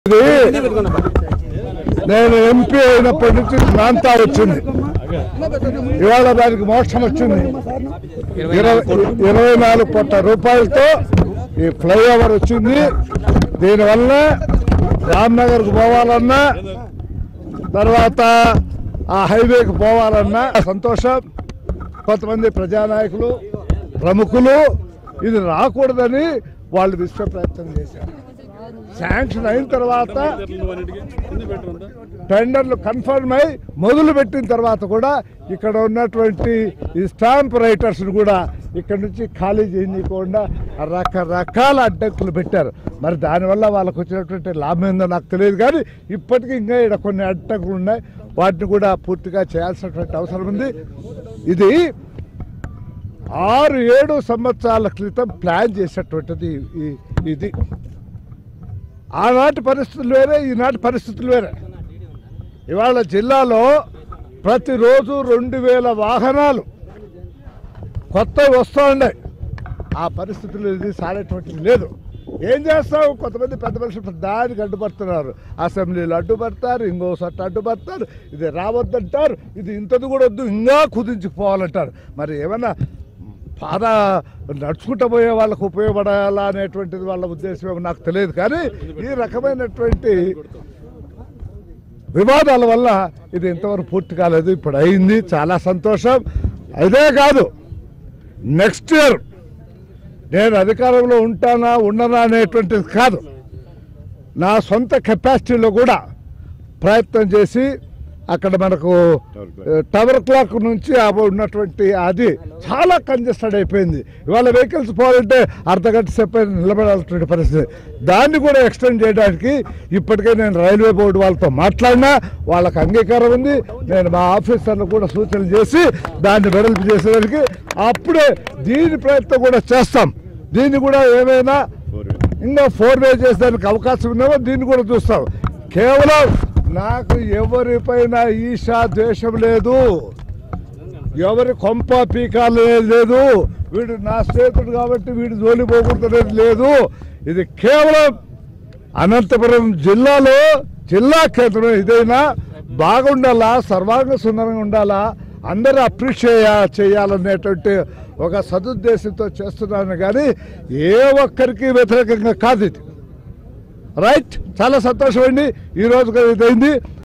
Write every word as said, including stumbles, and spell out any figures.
నేను ఎంపీ అయినప్పటి నుంచి నాంతా వచ్చింది. ఇవాళ దానికి మోక్షం వచ్చింది. ఇరవై నాలుగు కోట్ల రూపాయలతో ఈ ఫ్లైఓవర్ వచ్చింది. దీనివల్ల రామ్నగర్కు పోవాలన్నా, తర్వాత ఆ హైవేకి పోవాలన్నా సంతోషం. కొంతమంది ప్రజానాయకులు, ప్రముఖులు ఇది రాకూడదని వాళ్ళు విశ్వ ప్రయత్నం చేశారు. శాంక్షన్ అయిన తర్వాత టెండర్లు కన్ఫర్మ్ అయి మొదలు పెట్టిన తర్వాత కూడా ఇక్కడ ఉన్నటువంటి ఈ స్టాంప్ రైటర్స్ను కూడా ఇక్కడ నుంచి ఖాళీ చేయకుండా రకరకాల అడ్డంకులు పెట్టారు. మరి దానివల్ల వాళ్ళకు వచ్చినటువంటి లాభం ఏందో నాకు తెలియదు, కానీ ఇప్పటికీ ఇంకా ఇక్కడ కొన్ని అడ్డంకులు ఉన్నాయి. వాటిని కూడా పూర్తిగా చేయాల్సినటువంటి అవసరం ఉంది. ఇది ఆరు ఏడు సంవత్సరాల క్రితం ప్లాన్ చేసేటువంటిది. ఇది ఆనాటి పరిస్థితులు వేరే, ఈనాటి పరిస్థితులు వేరే. ఇవాళ జిల్లాలో ప్రతిరోజు రెండు వేల వాహనాలు కొత్తవి వస్తూ ఉన్నాయి. ఆ పరిస్థితులు ఇది సారేటువంటిది లేదు. ఏం చేస్తావు? కొంతమంది పెద్ద మనుషులు దానికి అడ్డుపడుతున్నారు. అసెంబ్లీలో అడ్డుపడతారు, ఇంకో చట్ట అడ్డుపడతారు, ఇది రావద్దంటారు, ఇది ఇంతది కూడా వద్దు, ఇంకా కుదించుకుపోవాలంటారు. మరి ఏమన్నా పాద నడుచుకుంటూ పోయే వాళ్ళకు ఉపయోగపడాలా అనేటువంటిది వాళ్ళ ఉద్దేశం ఏమో నాకు తెలియదు, కానీ ఈ రకమైనటువంటి వివాదాల వల్ల ఇది ఇంతవరకు పూర్తి కాలేదు. ఇప్పుడు అయింది, చాలా సంతోషం. అదే కాదు, నెక్స్ట్ ఇయర్ నేను అధికారంలో ఉంటానా ఉండనా అనేటువంటిది కాదు, నా సొంత కెపాసిటీలో కూడా ప్రయత్నం చేసి అక్కడ మనకు టవర్ క్లాక్ నుంచి ఉన్నటువంటి అది చాలా కంజెస్టెడ్ అయిపోయింది. ఇవాళ వెహికల్స్ పోవాలంటే అర్ధ గంట సేపు నిలబడాల్సినటువంటి పరిస్థితి. దాన్ని కూడా ఎక్స్టెండ్ చేయడానికి ఇప్పటికే నేను రైల్వే బోర్డు వాళ్ళతో మాట్లాడినా, వాళ్ళకి అంగీకారం ఉంది. నేను మా ఆఫీసర్లు కూడా సూచనలు చేసి దాన్ని వెడల్పు చేసేదానికి అప్పుడే దీని ప్రయత్నం కూడా చేస్తాం. దీన్ని కూడా ఏమైనా ఇంకా ఫోర్ వే చేసేదానికి అవకాశం ఉన్నామో దీన్ని కూడా చూస్తాం. కేవలం నాకు ఎవరిపైన ఈశా ద్వేషం లేదు, ఎవరి కొంప పీకాలు లేదు, వీడు నా స్నేహితుడు కాబట్టి వీడు జోలి పోకూడదనేది లేదు. ఇది కేవలం అనంతపురం జిల్లాలో జిల్లా కేంద్రం ఇదైనా బాగుండాలా, సర్వాంగ సుందరంగా ఉండాలా, అందరూ అప్రిషియేట్ చేయాలనేటువంటి ఒక సదుద్దేశంతో చేస్తున్నాను, కానీ ఏ ఒక్కరికి వ్యతిరేకంగా కాదు ఇది. రైట్, చాలా సంతోషం అండి. ఈరోజు ఇదైంది.